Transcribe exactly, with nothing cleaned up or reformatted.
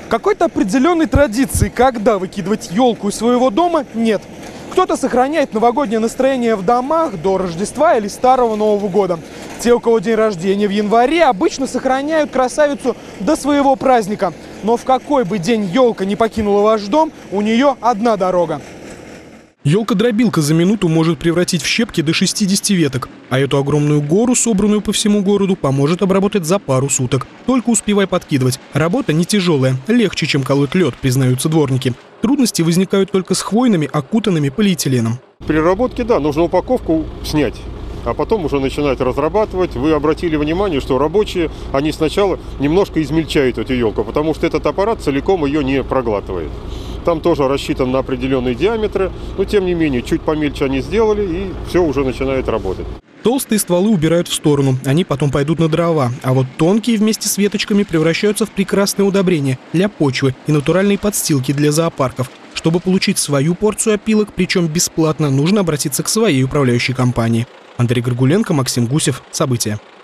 Какой-то определенной традиции, когда выкидывать елку из своего дома, нет. Кто-то сохраняет новогоднее настроение в домах до Рождества или Старого Нового года. Те, у кого день рождения в январе, обычно сохраняют красавицу до своего праздника. Но в какой бы день елка не покинула ваш дом, у нее одна дорога. Елка-дробилка за минуту может превратить в щепки до шестидесяти веток. А эту огромную гору, собранную по всему городу, поможет обработать за пару суток. Только успевай подкидывать. Работа не тяжелая, легче, чем колоть лед, признаются дворники. Трудности возникают только с хвойными, окутанными полиэтиленом. При работке, да, нужно упаковку снять, а потом уже начинать разрабатывать. Вы обратили внимание, что рабочие, они сначала немножко измельчают эту елку, потому что этот аппарат целиком ее не проглатывает. Там тоже рассчитан на определенные диаметры, но тем не менее, чуть помельче они сделали, и все уже начинает работать. Толстые стволы убирают в сторону, они потом пойдут на дрова, а вот тонкие вместе с веточками превращаются в прекрасное удобрение для почвы и натуральные подстилки для зоопарков. Чтобы получить свою порцию опилок, причем бесплатно, нужно обратиться к своей управляющей компании. Андрей Горгуленко, Максим Гусев. События.